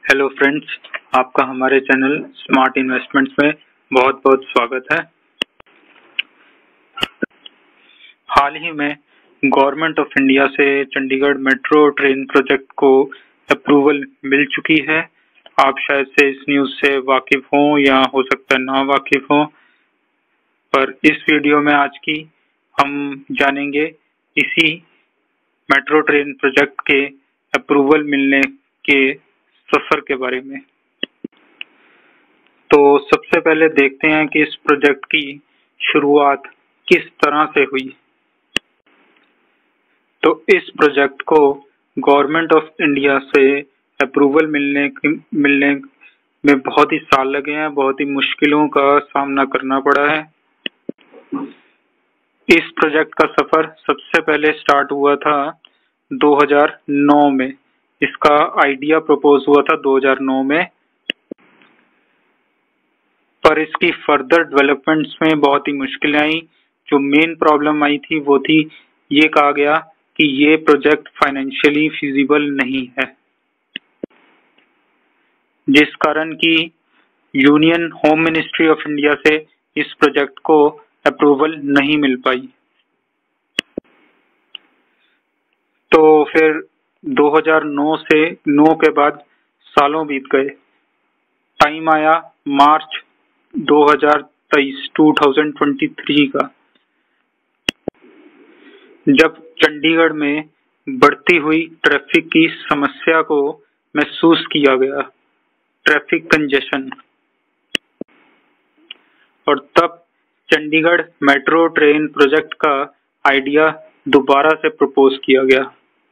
Hello friends, आपका हमारे channel smart investments में बहुत बहुत स्वागत है। हाल ही में गवर्नमेंट ऑफ इंडिया से चंडीगढ़ मेट्रो ट्रेन प्रोजेक्ट को अप्रूवल मिल चुकी है। आप शायद से इस न्यूज़ से वाकिफ हों या हो सकता है ना वाकिफ हों, पर इस वीडियो में आज की हम जानेंगे इसी मेट्रो ट्रेन प्रोजेक्ट के अप्रूवल मिलने के सफर के बारे में। तो सबसे पहले देखते हैं कि इस प्रोजेक्ट की शुरुआत किस तरह से हुई। तो इस प्रोजेक्ट को गवर्नमेंट ऑफ इंडिया से अप्रूवल मिलने में बहुत ही साल लगे हैं, बहुत ही मुश्किलों का सामना करना पड़ा है। इस प्रोजेक्ट का सफर सबसे पहले स्टार्ट हुआ था 2009 में। इसका आइडिया प्रपोज हुआ था 2009 में, पर इसकी फर्दर डेवलपमेंट्स में बहुत ही मुश्किलें आई। जो मेन प्रॉब्लम आई थी वो थी, ये कहा गया कि ये प्रोजेक्ट फाइनेंशियली फिजिबल नहीं है, जिस कारण की union home ministry of India से इस प्रोजेक्ट को अप्रूवल नहीं मिल पाई। तो फिर 2009 से 9 के बाद सालों बीत गए। टाइम आया मार्च 2023 का, जब चंडीगढ़ में बढ़ती हुई ट्रैफिक की समस्या को महसूस किया गया, ट्रैफिक कंजेशन, और तब चंडीगढ़ मेट्रो ट्रेन प्रोजेक्ट का आइडिया दोबारा से प्रपोज किया गया।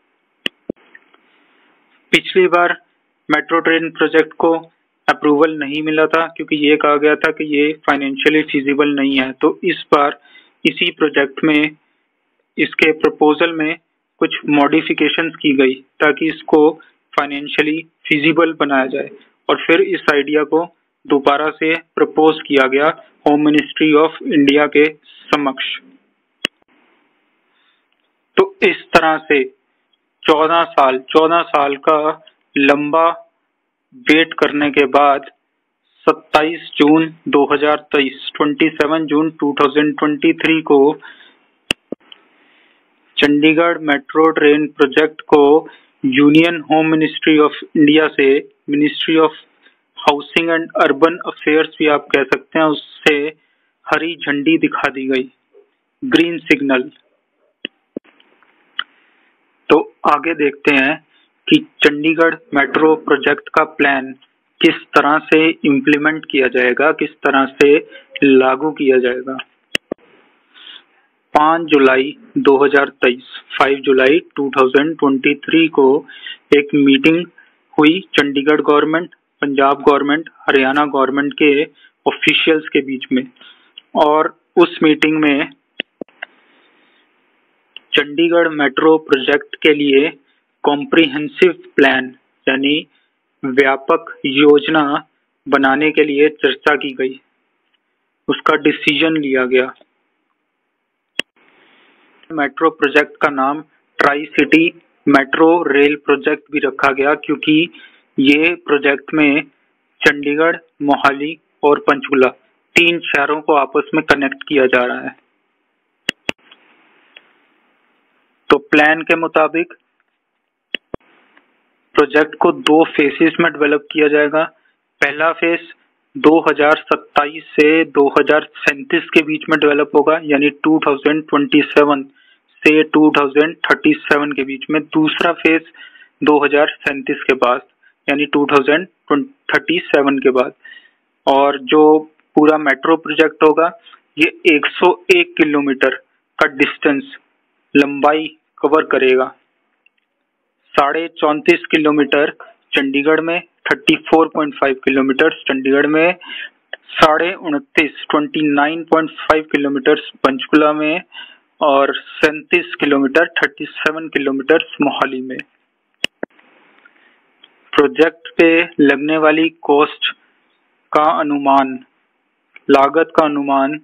पिछली बार मेट्रो ट्रेन प्रोजेक्ट को अप्रूवल नहीं मिला था क्योंकि ये कहा गया था कि ये फाइनेंशियली फिजिबल नहीं है। तो इस बार इसी प्रोजेक्ट में, इसके प्रपोजल में कुछ मॉडिफिकेशंस की गई ताकि इसको फाइनेंशियली फिजिबल बनाया जाए, और फिर इस आइडिया को दोबारा से प्रपोज किया गया होम मिनिस्ट्री ऑफ इंडिया के समक्ष। तो इस तरह से 14 साल का लंबा वेट करने के बाद 27 जून 2023 को चंडीगढ़ मेट्रो ट्रेन प्रोजेक्ट को union home ministry of India से ministry of housing and urban affairs भी आप कह सकते हैं, उससे हरी झंडी दिखा दी गई, ग्रीन सिग्नल। तो आगे देखते हैं कि चंडीगढ़ मेट्रो प्रोजेक्ट का प्लान किस तरह से इम्प्लीमेंट किया जाएगा, किस तरह से लागू किया जाएगा। 5 जुलाई 2023 को एक मीटिंग हुई Chandigarh government, Punjab government, Haryana government के ऑफिशियल्स के बीच में, और उस मीटिंग में चंडीगढ़ मेट्रो प्रोजेक्ट के लिए कॉम्प्रिहेंसिव प्लान यानी व्यापक योजना बनाने के लिए चर्चा की गई, उसका डिसीजन लिया गया। मेट्रो प्रोजेक्ट का नाम tri city metro rail project भी रखा गया क्योंकि ये प्रोजेक्ट में चंडीगढ़, मोहाली और पंचकुला 3 शहरों को आपस में कनेक्ट किया जा रहा है। तो प्लान के मुताबिक प्रोजेक्ट को 2 फेसेस में डेवलप किया जाएगा। पहला फेस 2027 से 2037 के बीच में डेवलप होगा, यानी 2027 से 2037 के बीच में। दूसरा फेस 2037 के बाद, यानी 2037 के बाद। और जो पूरा मेट्रो प्रोजेक्ट होगा, ये 101 किलोमीटर का डिस्टेंस, लंबाई कवर करेगा। 34.5 किलोमीटर चंडीगढ़ में, 34.5 किलोमीटर चंडीगढ़ में, 29.5 किलोमीटर पंचकुला में, और 37 किलोमीटर 37 किलोमीटर मोहाली में। प्रोजेक्ट पे लगने वाली कॉस्ट का अनुमान, लागत का अनुमान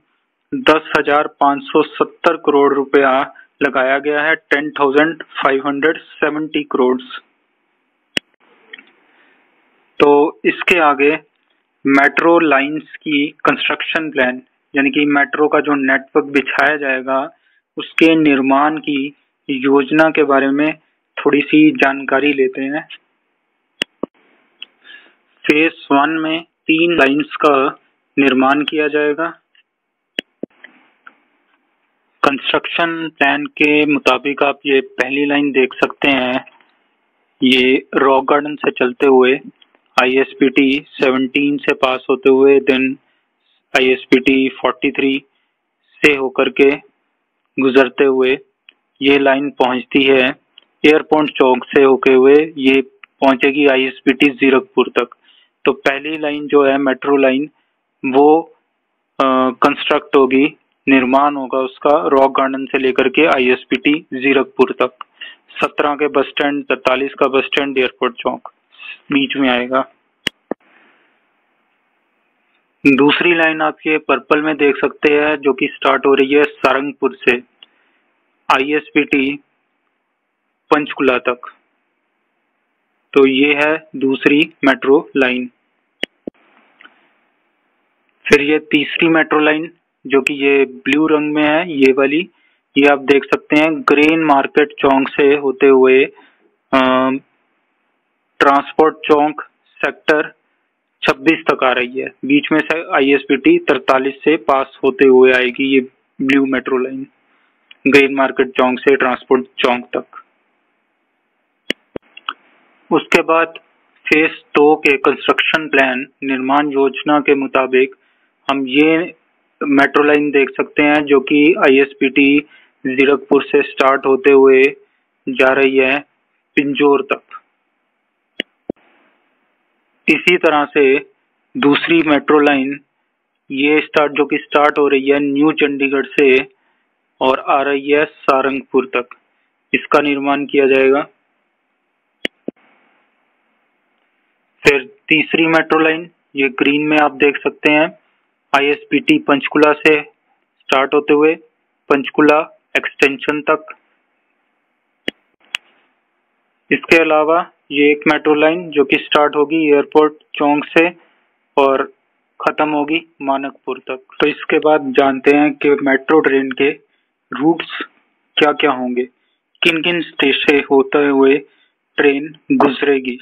10,570 करोड़ रुपया लगाया गया है, 10,570 करोड़। तो इसके आगे मेट्रो लाइंस की कंस्ट्रक्शन प्लान, यानी कि मेट्रो का जो नेटवर्क बिछाया जाएगा उसके निर्माण की योजना के बारे में थोड़ी सी जानकारी लेते हैं। फेज 1 में 3 लाइंस का निर्माण किया जाएगा। कंस्ट्रक्शन प्लान के मुताबिक आप ये पहली लाइन देख सकते हैं, ये रॉक गार्डन से चलते हुए ISPT 17 से पास होते हुए देन ISPT 43 से होकर के गुजरते हुए ये लाइन पहुंचती है एयरपोर्ट चौक से होके हुए, ये पहुंचेगी ISPT जीरकपुर तक। तो पहली लाइन जो है मेट्रो लाइन वो कंस्ट्रक्ट होगी, निर्माण होगा उसका रॉक गार्डन से लेकर के ISPT जीरकपुर तक। 17 के बस स्टैंड, 43 का बस स्टैंड, एयरपोर्ट चौक बीच में आएगा। दूसरी लाइन आप ये पर्पल में देख सकते हैं जो कि स्टार्ट हो रही है सारंगपुर से ISPT पंचकुला तक। तो ये है दूसरी मेट्रो लाइन। फिर ये तीसरी मेट्रो लाइन जो कि ये ब्लू रंग में है, ये वाली, ये आप देख सकते हैं ग्रेन मार्केट चौक से होते हुए ट्रांसपोर्ट चौक सेक्टर 26 तक आ रही है। बीच में से ISPT 43 से पास होते हुए आएगी ये blue metro line grain market चौक से ट्रांसपोर्ट चौक तक। उसके बाद फेज 2 के कंस्ट्रक्शन प्लान निर्माण योजना के मुताबिक हम ये मेट्रो लाइन देख सकते हैं जो कि ISPT जीरकपुर से स्टार्ट होते हुए जा रही है पिंजौर तक। इसी तरह से दूसरी मेट्रो लाइन ये जो कि स्टार्ट हो रही है न्यू चंडीगढ़ से और आ रही है सारंगपुर तक, इसका निर्माण किया जाएगा। फिर तीसरी मेट्रो लाइन ये ग्रीन में आप देख सकते हैं ISPT पंचकुला से स्टार्ट होते हुए पंचकुला एक्सटेंशन तक। इसके अलावा ये एक मेट्रो लाइन जो कि स्टार्ट होगी एयरपोर्ट चौक से और खत्म होगी मानकपुर तक। तो इसके बाद जानते हैं कि मेट्रो ट्रेन के रूट्स क्या क्या होंगे, किन किन स्टेशन होते हुए ट्रेन गुजरेगी।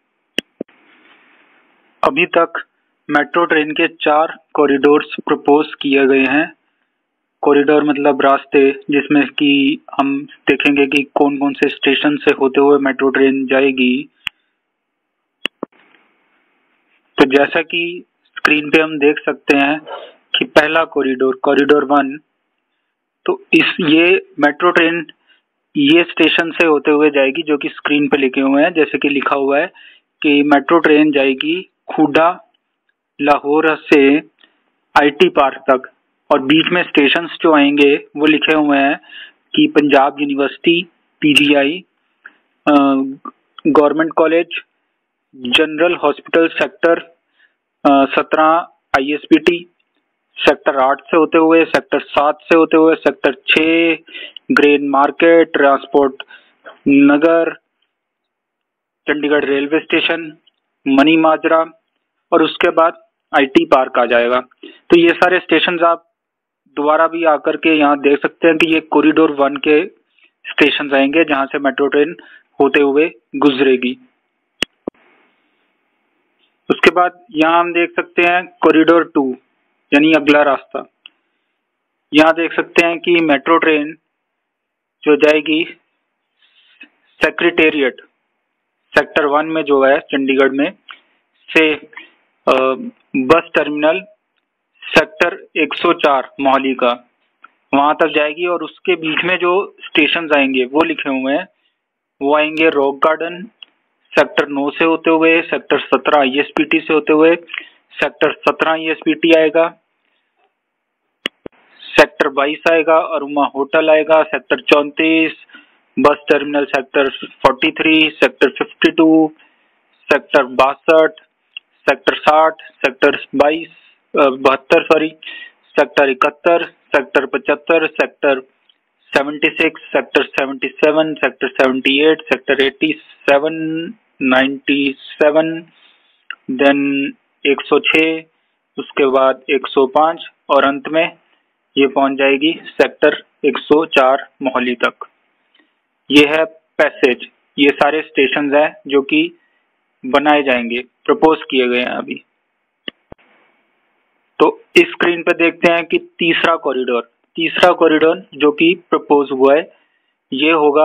अभी तक मेट्रो ट्रेन के 4 कॉरिडोर्स प्रपोज किए गए हैं। कॉरिडोर मतलब रास्ते, जिसमें कि हम देखेंगे कि कौन कौन से स्टेशन से होते हुए मेट्रो ट्रेन जाएगी। तो जैसा कि स्क्रीन पे हम देख सकते हैं कि पहला कॉरिडोर 1, तो ये मेट्रो ट्रेन ये स्टेशन से होते हुए जाएगी जो कि स्क्रीन पे लिखे हुए हैं। जैसे कि लिखा हुआ है कि मेट्रो ट्रेन जाएगी खूडा लाहौर से IT पार्क तक, और बीच में स्टेशंस जो आएंगे वो लिखे हुए हैं कि Punjab university, PGI, government college, general hospital sector 17 ISPT, sector 8 से होते हुए सेक्टर 7 से होते हुए sector 6 grain market, transport Nagar, Chandigarh railway station, Mani Majra, और उसके बाद IT पार्क आ जाएगा। तो ये सारे स्टेशन आप दोबारा भी आकर के यहाँ देख सकते हैं कि ये कॉरिडोर 1 के स्टेशन आएंगे जहां से मेट्रो ट्रेन होते हुए गुजरेगी। उसके बाद यहाँ हम देख सकते हैं कॉरिडोर 2 यानी अगला रास्ता। यहाँ देख सकते हैं कि मेट्रो ट्रेन जो जाएगी सेक्रेटेरिएट सेक्टर 1 में जो है चंडीगढ़ में से बस टर्मिनल सेक्टर 104 मोहाली का, वहां तक जाएगी। और उसके बीच में जो स्टेशन आएंगे वो लिखे हुए हैं, वो आएंगे रॉक गार्डन सेक्टर 9 से होते हुए, सेक्टर 17 ISPT से होते हुए, सेक्टर 17 ISPT आएगा, सेक्टर 22 आएगा, अरुमा होटल आएगा, sector 34 bus terminal, sector 43, sector 52, sector 62, sector 60, sector 72 sorry, sector 71, sector 75, sector 76, sector 77, sector 78, sector 87, 97, then 106, उसके बाद 105 और अंत में ये पहुंच जाएगी सेक्टर 104 मोहाली तक। ये है पैसेज, ये सारे स्टेशन हैं जो कि बनाए जाएंगे, प्रपोज किए गए हैं अभी। तो इस स्क्रीन पे देखते हैं कि तीसरा कॉरिडोर जो कि प्रपोज हुआ है ये होगा।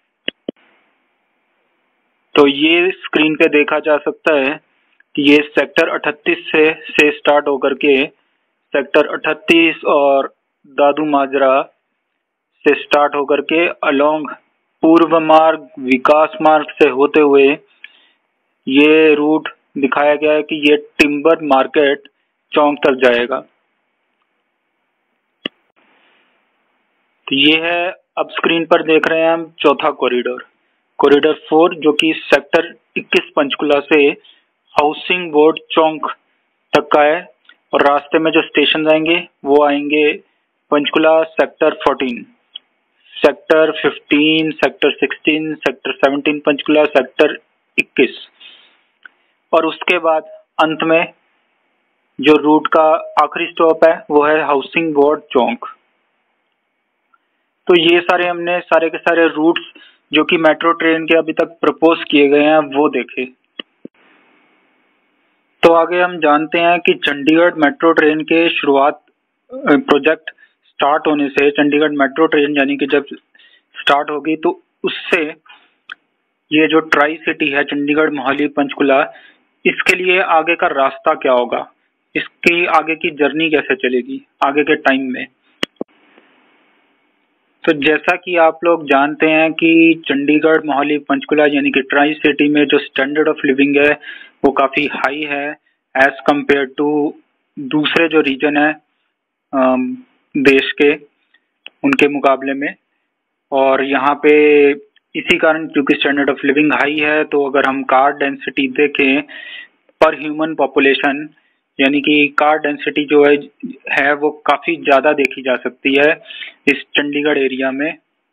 तो ये स्क्रीन पे देखा जा सकता है कि ये सेक्टर 38 से स्टार्ट होकर के सेक्टर 38 और दादू माजरा से स्टार्ट होकर के अलोंग पूर्व मार्ग, विकास मार्ग से होते हुए ये रूट दिखाया गया है कि ये टिम्बर मार्केट चौक तक जाएगा। तो ये है, अब स्क्रीन पर देख रहे हैं हम चौथा कॉरिडोर 4 जो कि सेक्टर 21 पंचकुला से हाउसिंग बोर्ड चौक तक का है। और रास्ते में जो स्टेशन आएंगे वो आएंगे Panchkula sector 14, sector 15, sector 16, sector 17 Panchkula, sector 21 और उसके बाद अंत में जो रूट का आखिरी स्टॉप है वो है हाउसिंग बोर्ड चौक। तो ये सारे हमने सारे के सारे रूट्स जो कि मेट्रो ट्रेन के अभी तक प्रपोज किए गए हैं वो देखे। तो आगे हम जानते हैं कि चंडीगढ़ मेट्रो ट्रेन के शुरुआत प्रोजेक्ट स्टार्ट होने से, चंडीगढ़ मेट्रो ट्रेन यानी कि जब स्टार्ट होगी तो उससे ये जो ट्राई सिटी है चंडीगढ़, मोहाली, पंचकुला, इसके लिए आगे का रास्ता क्या होगा, इसकी आगे की जर्नी कैसे चलेगी आगे के टाइम में। तो जैसा कि आप लोग जानते हैं कि चंडीगढ़, मोहाली, पंचकुला यानी कि ट्राई सिटी में जो स्टैंडर्ड ऑफ लिविंग है वो काफ़ी हाई है एज कंपेयर टू दूसरे जो रीजन है देश के, उनके मुकाबले में। और यहाँ पे इसी कारण क्योंकि स्टैंडर्ड ऑफ लिविंग हाई है तो अगर हम कार डेंसिटी देखें पर ह्यूमन पॉपुलेशन यानी कि कार डेंसिटी जो है वो काफ़ी ज़्यादा देखी जा सकती है इस चंडीगढ़ एरिया में।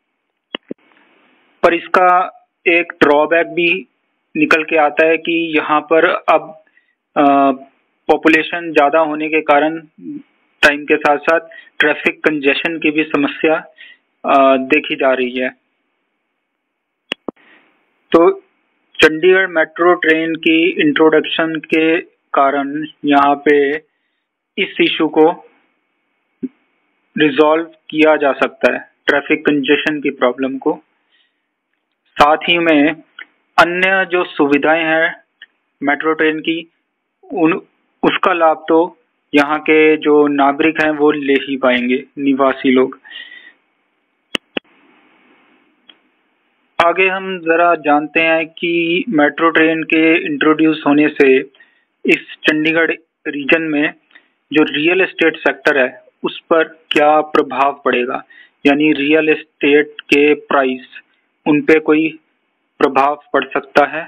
पर इसका एक ड्रॉबैक भी निकल के आता है कि यहाँ पर अब पॉपुलेशन ज़्यादा होने के कारण टाइम के साथ साथ ट्रैफिक कंजेशन की भी समस्या देखी जा रही है। तो चंडीगढ़ मेट्रो ट्रेन की इंट्रोडक्शन के कारण यहाँ पे इस इशू को रिजॉल्व किया जा सकता है, ट्रैफिक कंजेशन की प्रॉब्लम को। साथ ही में अन्य जो सुविधाएं हैं मेट्रो ट्रेन की उसका लाभ तो यहाँ के जो नागरिक हैं वो ले ही पाएंगे, निवासी लोग। आगे हम जरा जानते हैं कि मेट्रो ट्रेन के इंट्रोड्यूस होने से इस चंडीगढ़ रीजन में जो रियल एस्टेट सेक्टर है उस पर क्या प्रभाव पड़ेगा, यानी रियल एस्टेट के प्राइस उन पे कोई प्रभाव पड़ सकता है।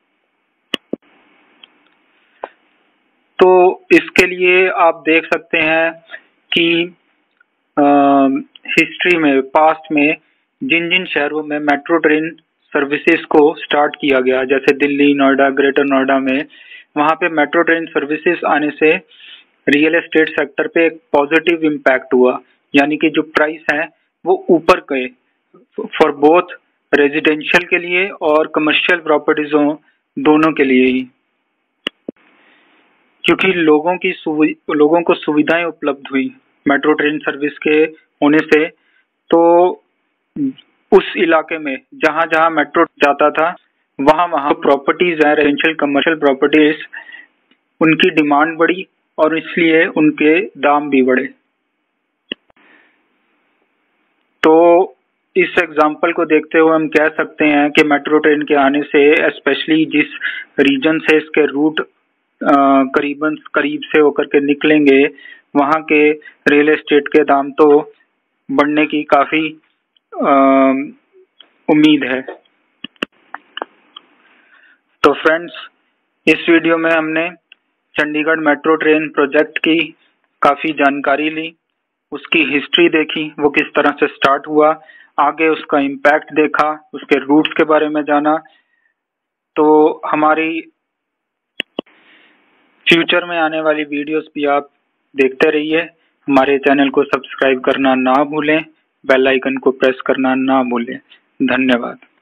तो इसके लिए आप देख सकते हैं कि हिस्ट्री में, पास्ट में जिन जिन शहरों में मेट्रो ट्रेन सर्विसेज को स्टार्ट किया गया, जैसे दिल्ली, नोएडा, ग्रेटर नोएडा में, वहाँ पे मेट्रो ट्रेन सर्विसेज आने से रियल एस्टेट सेक्टर पे एक पॉजिटिव इम्पैक्ट हुआ, यानी कि जो प्राइस है वो ऊपर गए फॉर बोथ रेजिडेंशियल के लिए और कमर्शियल प्रॉपर्टीजों दोनों के लिए ही, क्योंकि लोगों को सुविधाएं उपलब्ध हुई मेट्रो ट्रेन सर्विस के होने से। तो उस इलाके में जहाँ जहाँ मेट्रो जाता था वहाँ प्रॉपर्टीज है, रेजिडेंशियल कमर्शियल प्रॉपर्टीज, उनकी डिमांड बढ़ी और इसलिए उनके दाम भी बढ़े। तो इस एग्जाम्पल को देखते हुए हम कह सकते हैं कि मेट्रो ट्रेन के आने से स्पेशली जिस रीजन से इसके रूट करीब से होकर के निकलेंगे वहाँ के रियल एस्टेट के दाम तो बढ़ने की काफ़ी उम्मीद है। तो फ्रेंड्स, इस वीडियो में हमने चंडीगढ़ मेट्रो ट्रेन प्रोजेक्ट की काफ़ी जानकारी ली, उसकी हिस्ट्री देखी, वो किस तरह से स्टार्ट हुआ, आगे उसका इम्पैक्ट देखा, उसके रूट्स के बारे में जाना। तो हमारी फ्यूचर में आने वाली वीडियोस भी आप देखते रहिए। हमारे चैनल को सब्सक्राइब करना ना भूलें, बेल आइकन को प्रेस करना ना भूलें। धन्यवाद।